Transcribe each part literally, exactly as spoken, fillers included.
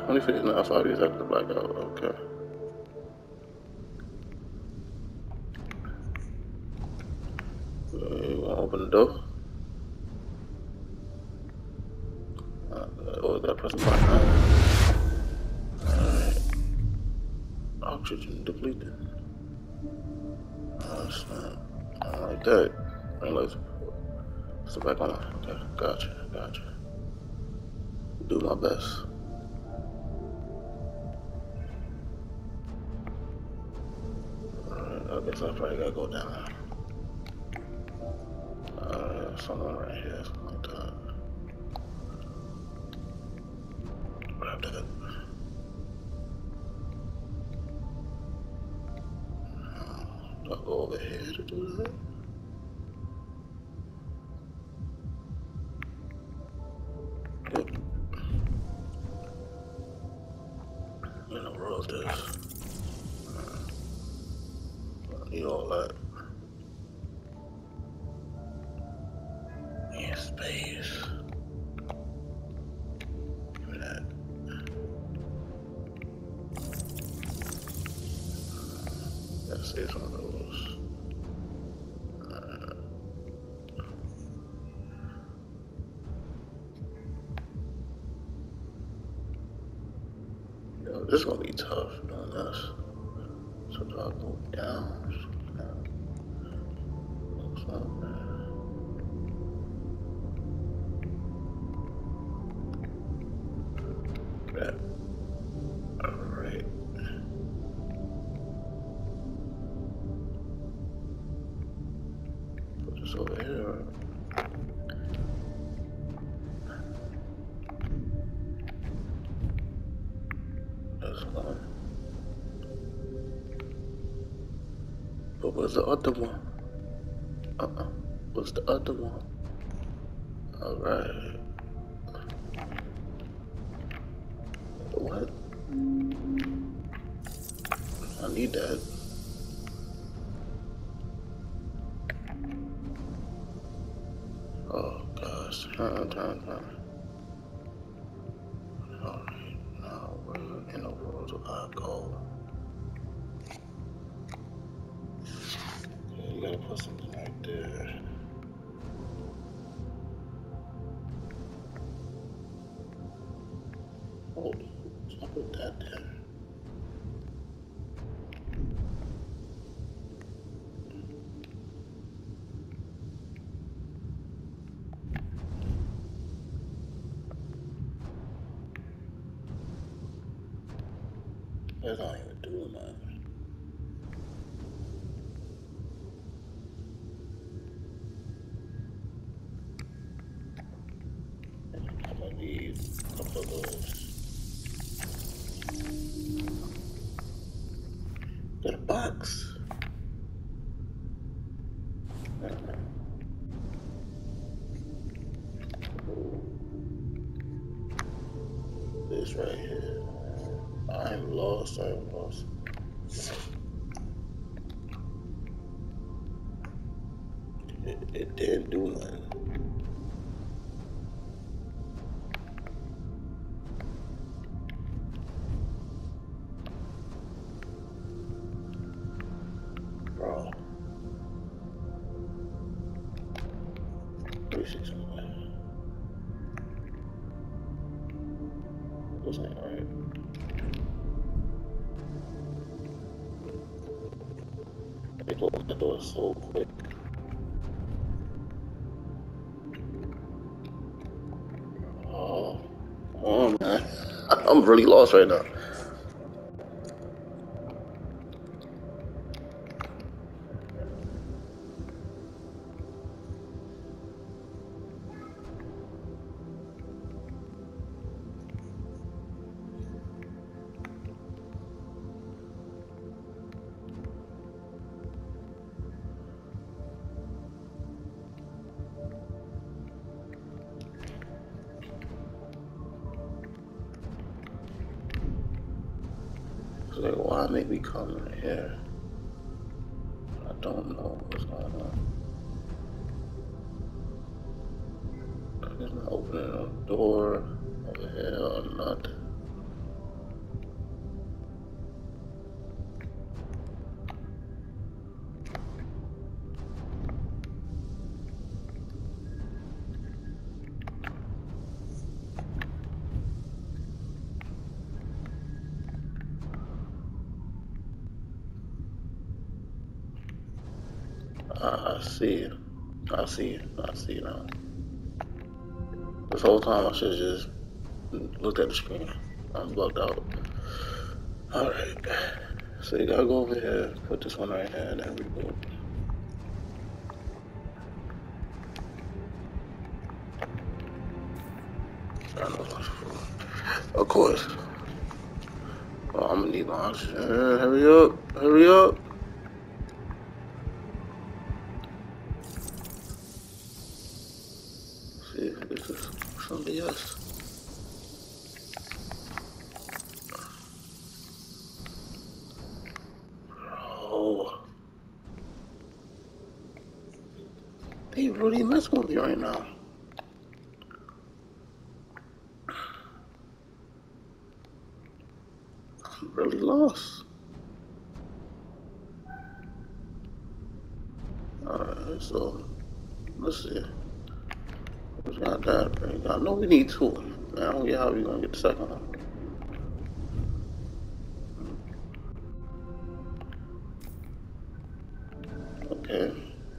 Only fifty now, five years after the blackout. Okay. Uh, you wanna open the door? Uh, oh, that press the button. Alright. Oxygen depleted. Oh, snap. I don't like that. Let's step back on. Okay, gotcha, gotcha. Do my best. Alright, I guess I probably gotta go down. Uh, something right here, something like that. Grab that. I'll go over here to do that. Yep. In the world is this? I need all that. In space. Give me that. Gotta save some of those. Uh, yo, this is gonna be tough doing this. So do I go down? Looks like that. That. Alright. Put this over here. That's one. But where's the other one? Uh-uh. What's the other one? Alright. What? I need that. Oh gosh. Turn, turn, turn. Alright. Now where in the world do I go? Okay, you gotta put something right there. Oh, I put that there. That's not even doing that. I'm gonna need a couple of those. Got a box. This right here. I'm lost, I'm lost. It, it didn't do nothing. Bro. Let me see something. This ain't right. They closed the door so quick. Oh, oh man. I'm really lost right now. Like, why make me come right here? I don't know what's going on. It's not opening a door over here or nothing. see. I see. I see now. This whole time I should have just looked at the screen. I'm bugged out. Alright. So you gotta go over here, put this one right here, and then reboot. Of course. Oh, I'm gonna need launch. Uh, hurry up. Hurry up. See if this is somebody else. Bro. They really messing with me right now. I'm really lost. Alright, so let's see. We got that. Right? I know we need two. Man, I don't get how we gonna get the second one. Okay.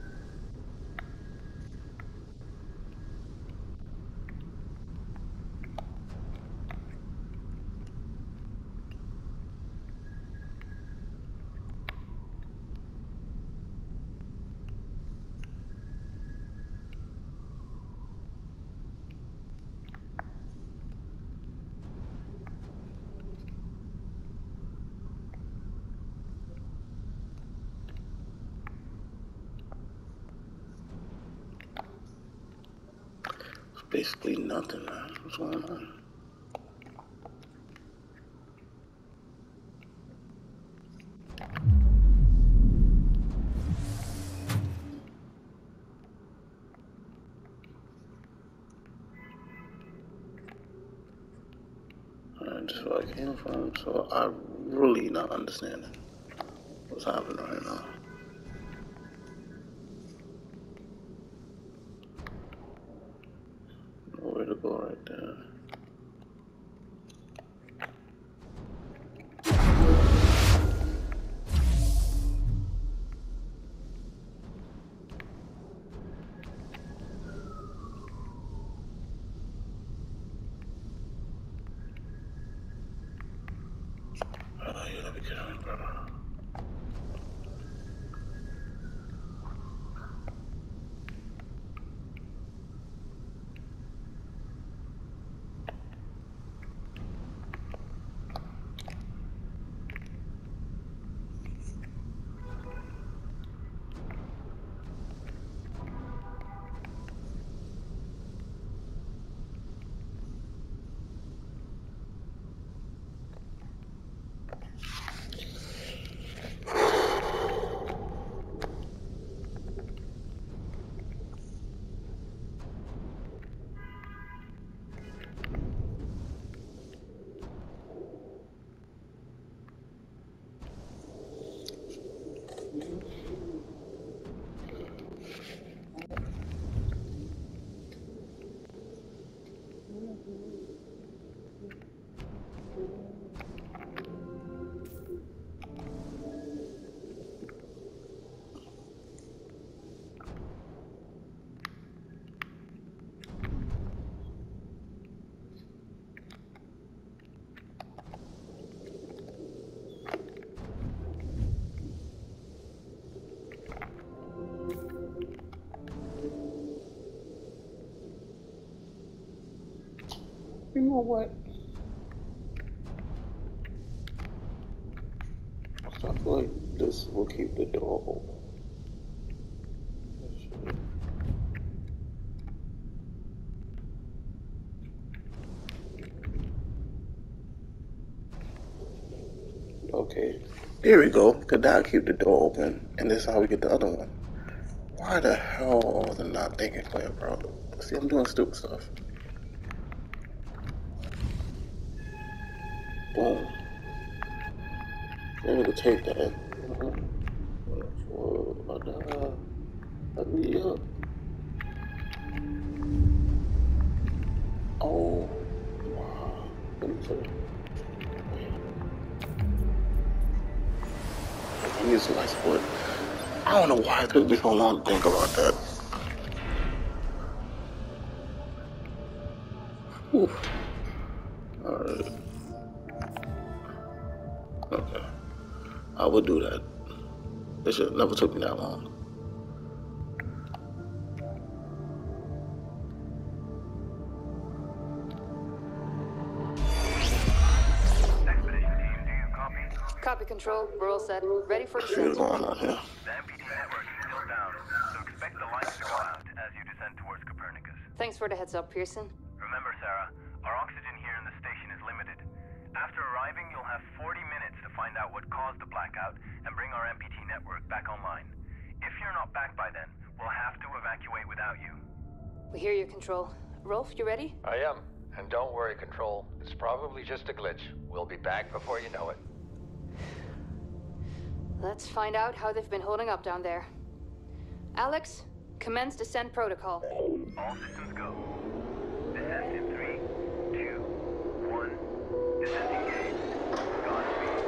Basically nothing, man. What's going on? Alright, this is where I came from, so I'm really not understanding what's happening right now. Nowhere to go right there. Oh, you gotta be kidding me, bro. You know what? So I feel like this will keep the door open. Okay, here we go. Could that keep the door open? And this is how we get the other one. Why the hell was I not thinking clear, bro? See, I'm doing stupid stuff. Boom. Maybe to take that. Let me up. Oh, wow. Let me see. I need some nice wood. I don't know why it took me so long to think about that. Oof. Alright. Okay. I would do that. It should never took me that long. Expedition team, do you copy? Copy control. We're all set. Ready for What's descent. going on here? The M P T network is still down, so expect the lights to go out as you descend towards Copernicus. Thanks for the heads up, Pearson. Remember, Sarah, our oxygen here in the station is limited. After arriving, you'll have forty minutes to find out what caused the blackout and bring our M P T network back online. If you're not back by then, we'll have to evacuate without you. We hear you, Control. Rolf, you ready? I am. And don't worry, Control. It's probably just a glitch. We'll be back before you know it. Let's find out how they've been holding up down there. Alex, commence descent protocol. All systems go. Descent in three, two, one. Descent engaged. Godspeed.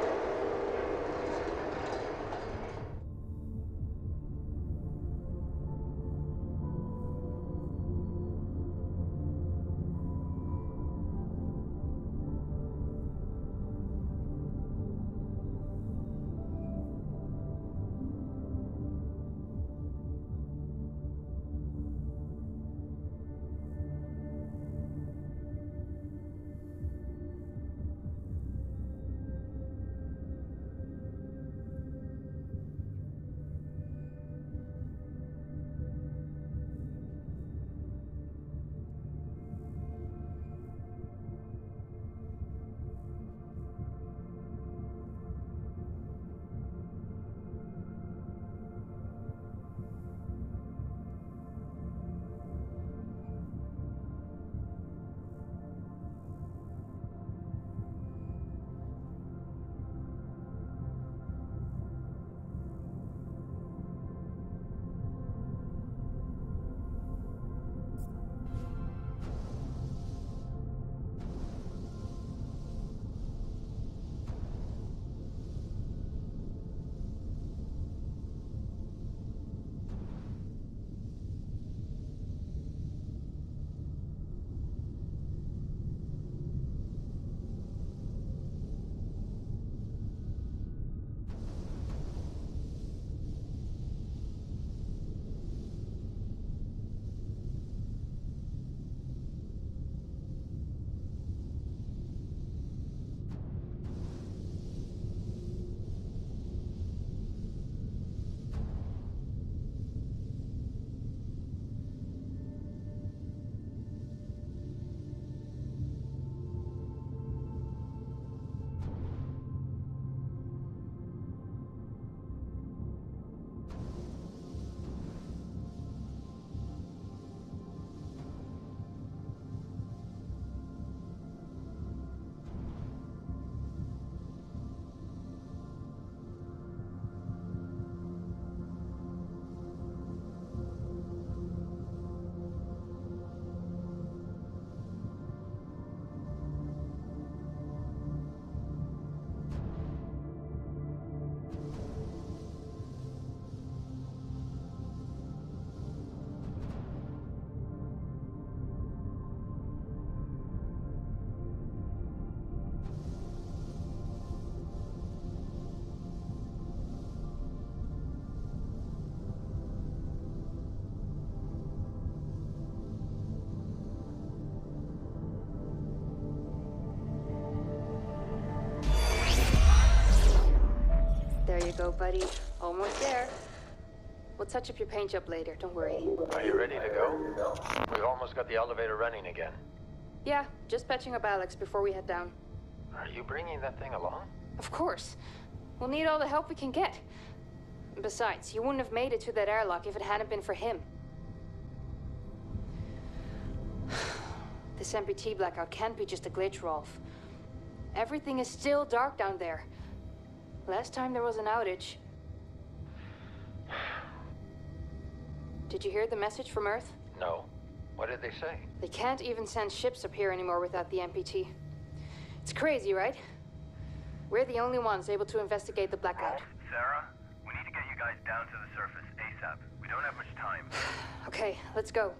There you go, buddy. Almost there. We'll touch up your paint job later, don't worry. Are you ready to go? We've almost got the elevator running again. Yeah, just patching up Alex before we head down. Are you bringing that thing along? Of course. We'll need all the help we can get. Besides, you wouldn't have made it to that airlock if it hadn't been for him. This M P T blackout can't be just a glitch, Rolf. Everything is still dark down there. Last time there was an outage. Did you hear the message from Earth? No. What did they say? They can't even send ships up here anymore without the M P T. It's crazy, right? We're the only ones able to investigate the blackout. Rolf, Sarah, we need to get you guys down to the surface ASAP. We don't have much time. Okay, let's go.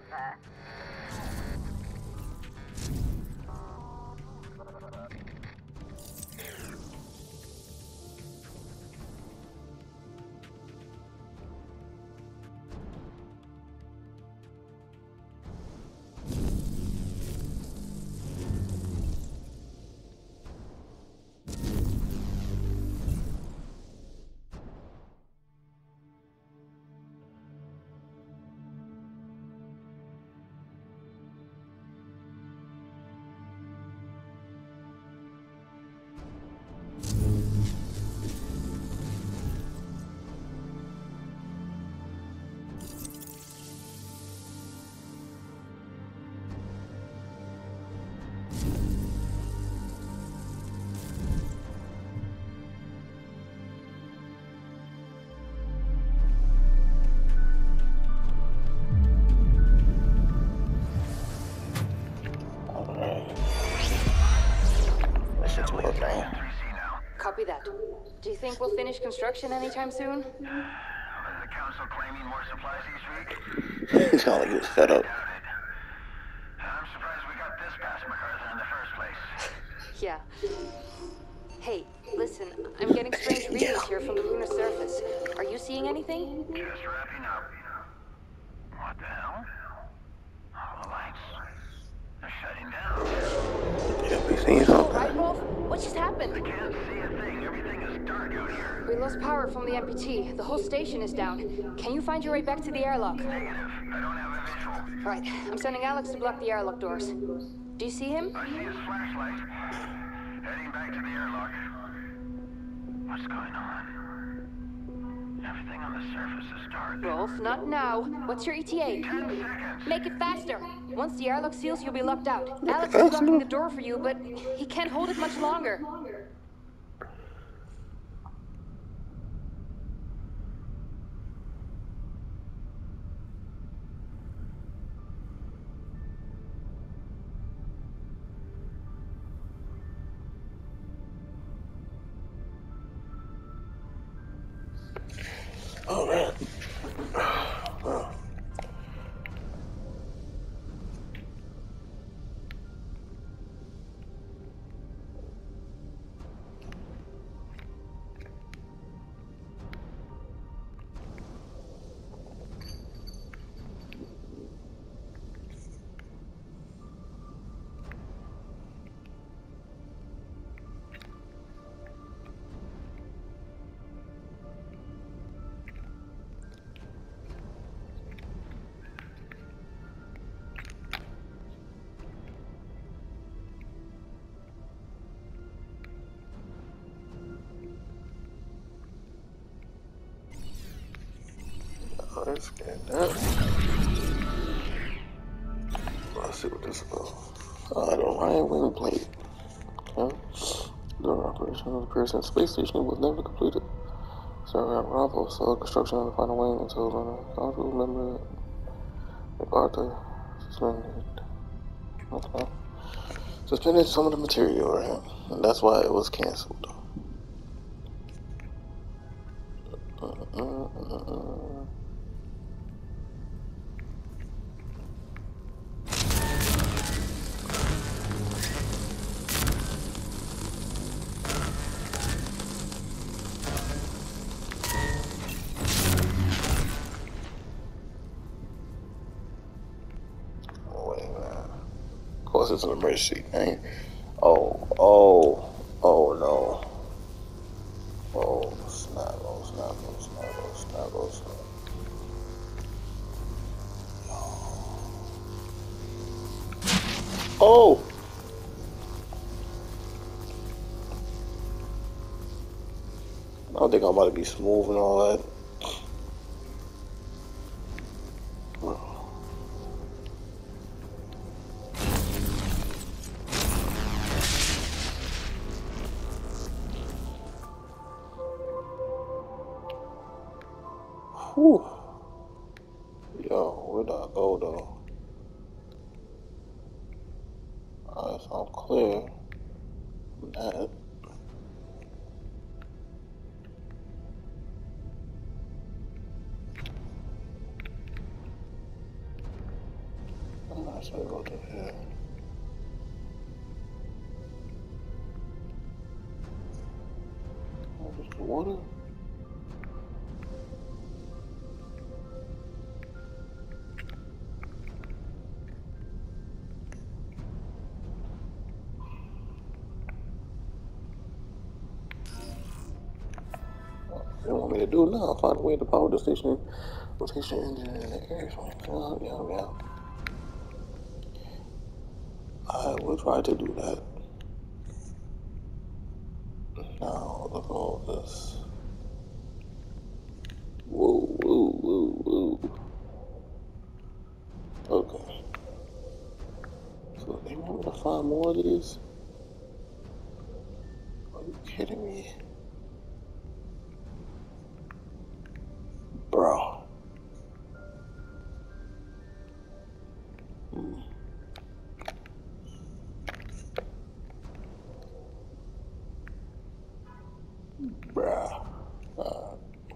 repair. Copy that. Do you think we'll finish construction anytime soon? Was the council claiming more supplies each week? He sounded like he was fed up. I'm surprised we got this past MacArthur in the first place. Yeah. Hey, listen, I'm getting strange readings here from the lunar surface. Are you seeing anything? Just wrapping up. What the hell? All the lights. They're shutting down. Yeah, we seen All something. right, Wolf? What just happened? I can't see a thing. Everything is dark out here. We lost power from the M P T. The whole station is down. Can you find your way back to the airlock? Negative. I don't have a visual. Right, I'm sending Alex to block the airlock doors. Do you see him? I see his flashlight. Heading back to the airlock. What's going on? Everything on the surface is dark. Rolf, not now. What's your E T A? Ten seconds. Make it faster. Once the airlock seals, you'll be locked out. Alex is blocking the door for you, but he can't hold it much longer. All right. Well. Oh, that's good. Let's see what this is about. Uh, the Orion wing plate. Okay. The operation of the Pearson space station was never completed. Sir Bravo saw construction of the final wing until the council member MacArthur suspended. Okay. Suspended some of the material, right? And that's why it was canceled. Uh, uh, uh, uh. Of course, it's an emergency, man. Oh, oh, oh no. Oh, snap, oh, snap, oh, snap, oh, snap, oh, snap. Oh! I don't think I'm about to be smooth and all that. Whew. Yo, where'd I go though? Alright, so I'm clear from that. Alright, so we go to here. Oh, just the water? What do you want me to do now? Find a way to power the station, rotation engine, and the airframe. Yeah, yeah, yeah. I will try to do that. Now, look at all this. Whoa, whoa, whoa, whoa. Okay. So they want me to find more of these? Are you kidding me? Bro. Hmm. Bruh. Uh,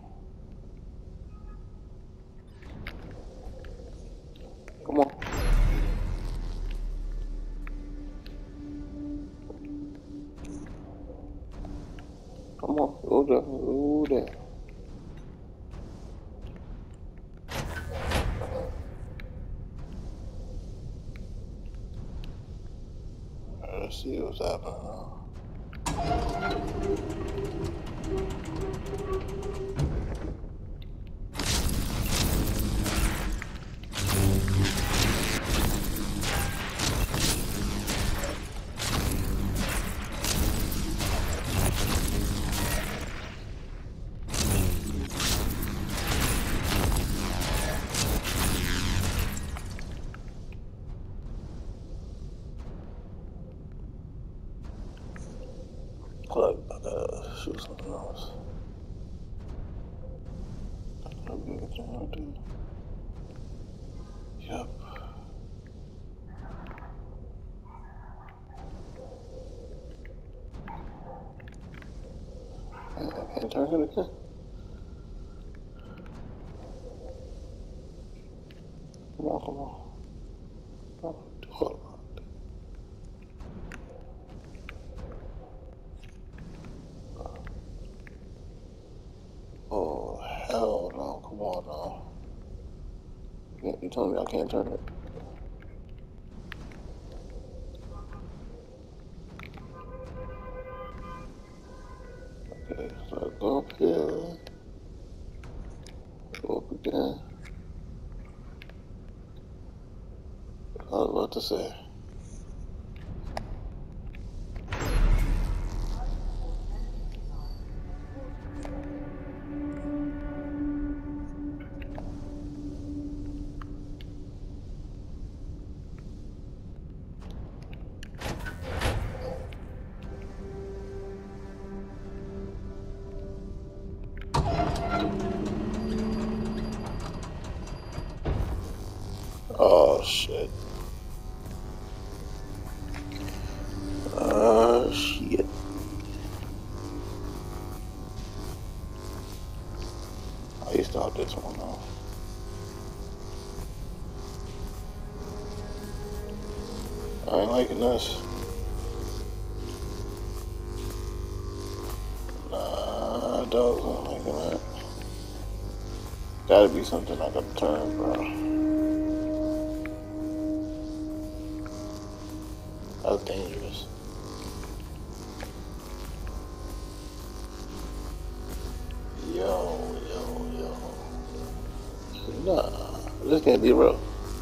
come on. Come on. Go there. Go there. Let's see what's happening now. Look, I gotta shoot something else. That'll be everything I'll do. Yep. I can't turn it again. Come on, come on. Oh, hold on. Oh, hell no. Come on now. You you telling me I can't turn it? Okay, so I go up here. Go up again. I was about to say. Oh, shit. Oh, shit. I used to start this one now. I ain't liking this. Nah, I don't like that. Gotta be something I gotta turn, bro. That's dangerous. Yo, yo, yo. Nah, this can't be real.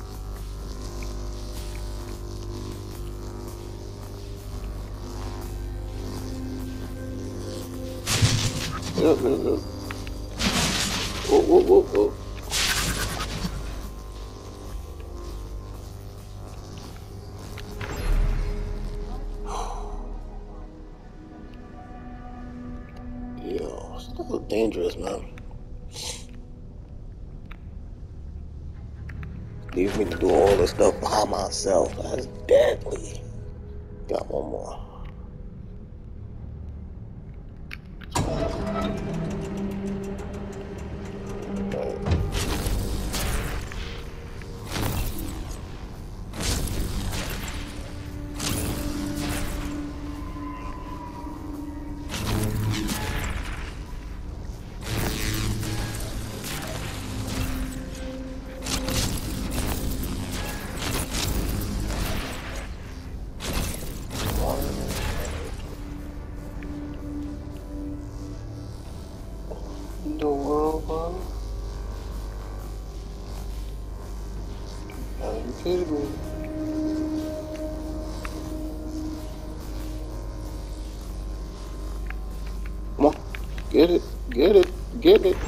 Yep, yep, yep. Whoa, whoa, whoa, whoa. Yo, stuff is dangerous, man. Leaves me to do all this stuff by myself. That's deadly. Got one more. Come on. Get it. Get it. Get it.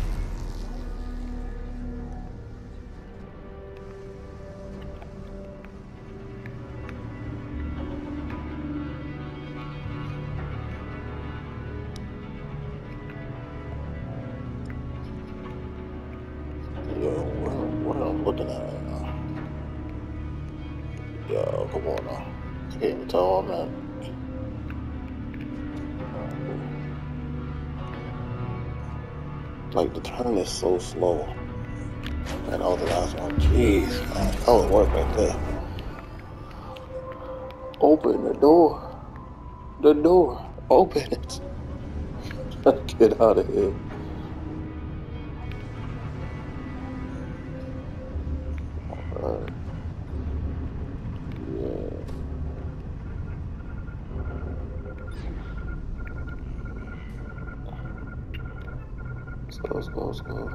Yo, what, what I'm looking at right now? Yo, come on now. I can't even tell I'm at. Like, the turn is so slow. And that was the last one. Jeez, man. That was work right there. Open the door. The door. Open it. Get out of here. Alright. Yeah. Let's go, let's go, let's go.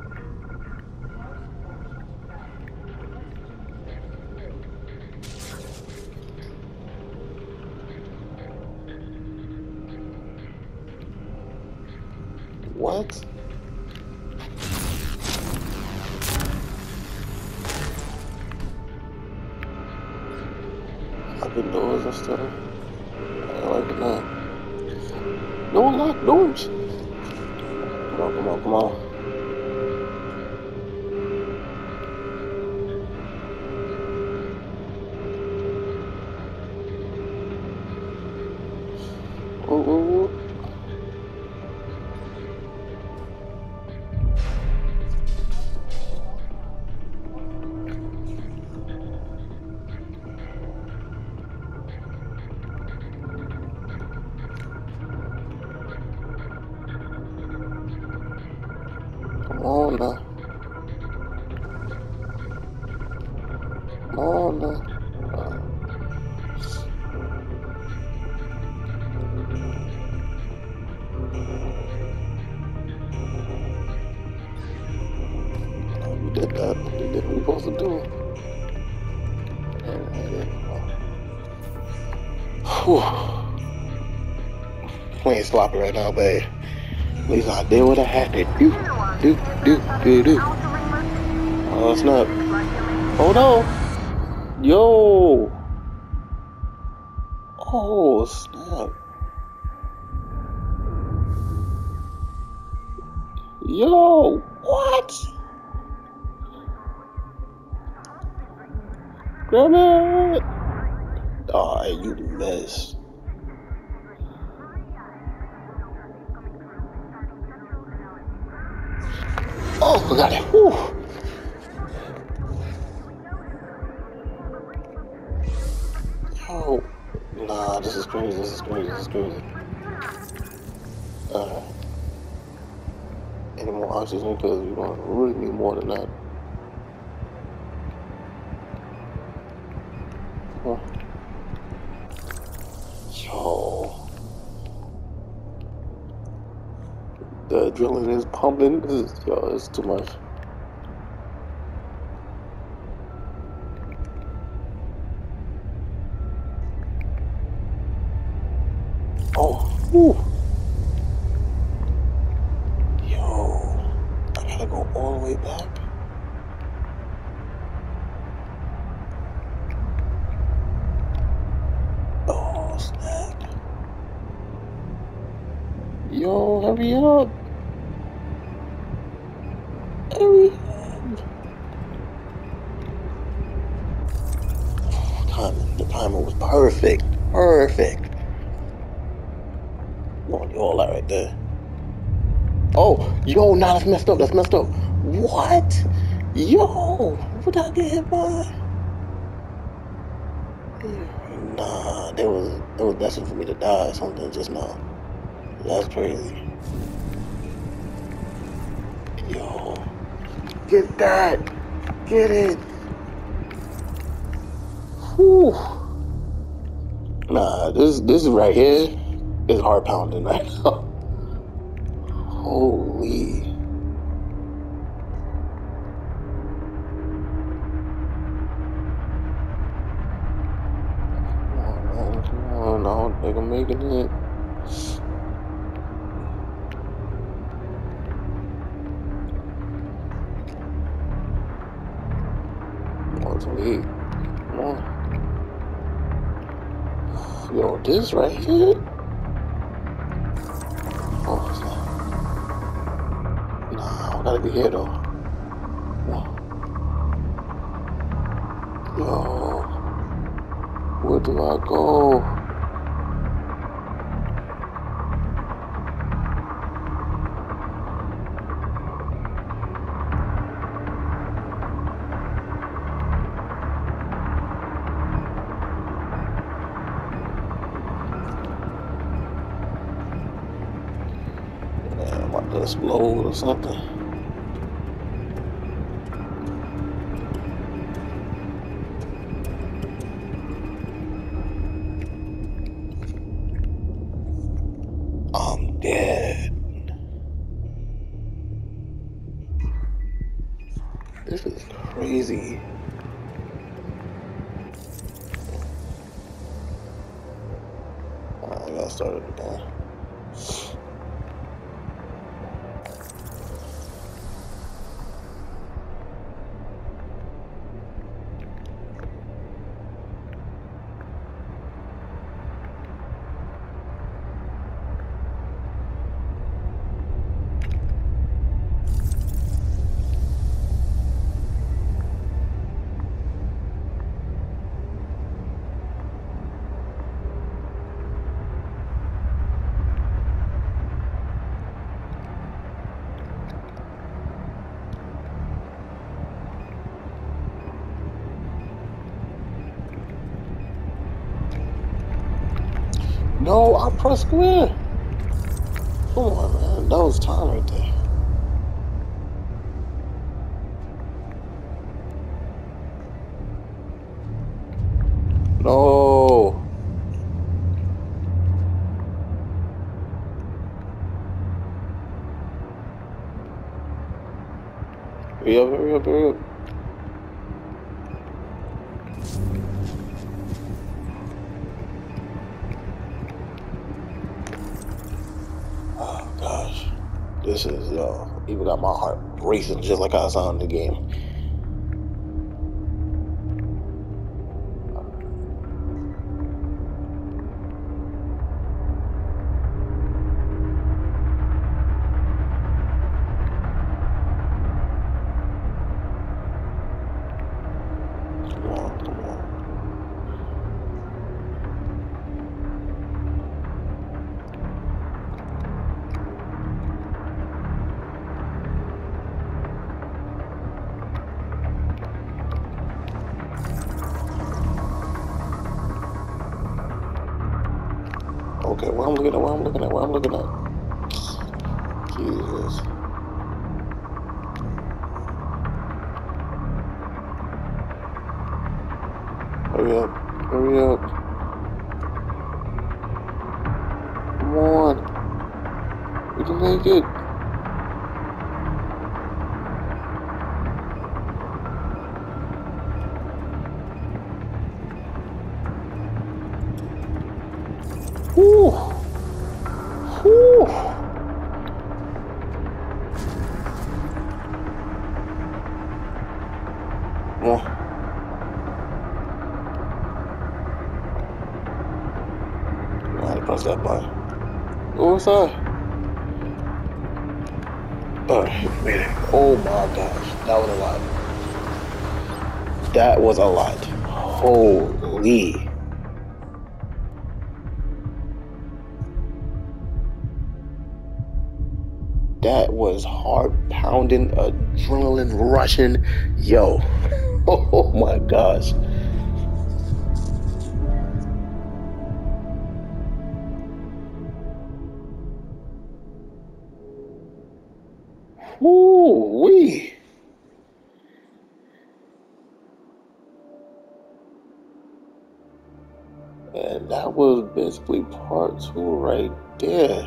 What? Locking doors and stuff. I ain't liking that. Don't lock doors. Come on, come on, come on. Ooh, ooh, ooh. Come on now. Come on now. Uh, we did that. We did what we supposed to do. And, and, whew. We ain't sloppy right now, babe. At least I did what I had to do. Do, do, do, do. Oh, snap. Oh, no. Yo. Oh, snap. Yo. What? Grab it. Oh, you missed. Oh, I got it. Whew. Oh, nah, this is crazy, this is crazy, this is crazy. Uh, any more oxygen, because we're going to really need more than that. Huh. Yo. The adrenaline is pumping. This is, yo, it's too much. Oh, whew. Yo, I gotta go all the way back. Oh, snap. Yo, hurry up. Hurry up. Timing, the timing was perfect. Perfect. Oh, you all that right there. Oh, yo, nah, that's messed up. That's messed up. What? Yo, what did I get hit by? Nah, there was it was destined for me to die or something just now. That's crazy. Yo, get that. Get it. Whew. Nah, this this right here is heart pounding right now. Holy. Yo, don't think I'm making it. one twenty-eight. Come on. Yo, this right here. Oh, it's not. Nah, I gotta be here though. Yo, where do I go? Man, I'm about to explode or something. I'm dead. This is crazy. I gotta start it again. No, I pressed square. Come on, man. That was time right there. No. Hurry up, hurry up, hurry up. Oh, gosh. This is, yo, even got my heart racing just like I saw in the game. Come on, come on. Okay, what I'm looking at, what I'm looking at, what I'm looking at. Jesus. Hurry up, hurry up. Come on. We can make it. Whew. Whew. Come on. I had to press that button. What was that? Alright, made it. Oh my gosh. That was a lot. That was a lot. Holy. That was heart pounding, adrenaline rushing. Yo. Oh my gosh. Woo wee. And that was basically part two right there.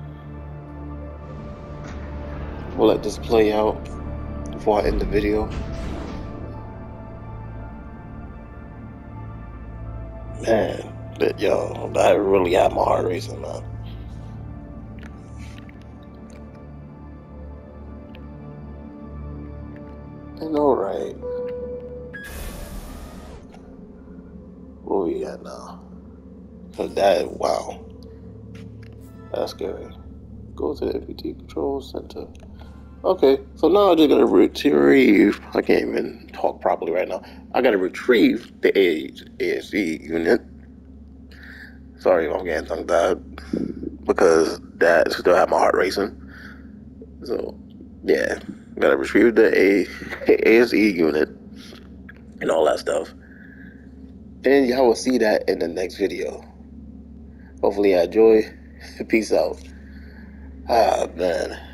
We'll let this play out before I end the video. Man, But yo, that really had my heart racing, man. And alright. What we got now? That, wow. That's scary. Go to the M P T Control Center. Okay, so now I just gotta retrieve. I can't even talk properly right now. I gotta retrieve the A S E unit. Sorry if I'm getting tongue tied, because that still had my heart racing. So, yeah, gotta retrieve the A S E unit and all that stuff. And y'all will see that in the next video. Hopefully, I enjoy. Peace out. Ah, man.